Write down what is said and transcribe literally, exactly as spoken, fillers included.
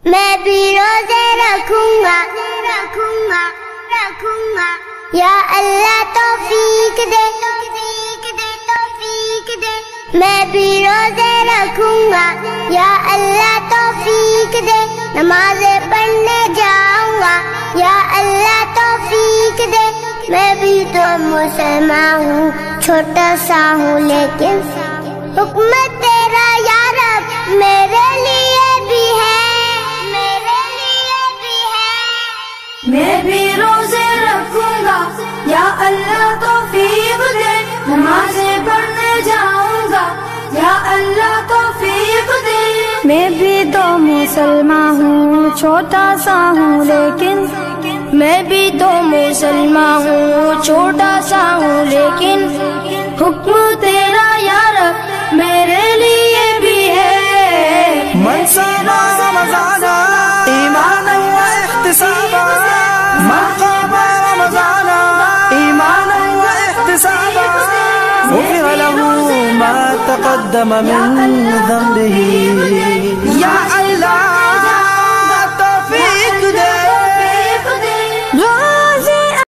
میں بھی روزے رکھوں گا رکھوں گا رکھوں گا یا اللہ توفیق دے توفیق دے توفیق دے میں بھی روزے رکھوں گا یا اللہ توفیق دے نمازیں پڑھنے جاؤں گا یا اللہ توفیق دے میں بھی تو مسلمان ہوں چھوٹا سا ہوں لیکن حکم تیرا یا رب میرے لیے بھی ہے میرے لیے بھی ہے میں بھی روزے رکھوں گا یا اللہ توفیق دے نمازیں پڑھنے جاؤں گا یا اللہ توفیق دے میں بھی تو مسلمان ہوں چھوٹا سا ہوں لیکن میں بھی تو مسلمان ہوں چھوٹا سا ہوں لیکن حکم تیرا یا رب میرے لیے بھی ہے من صام رمضان ایمانا و احتسابا من قام رمضان ایمانا و احتسابا غفر له ما تقدم من ذنبه یا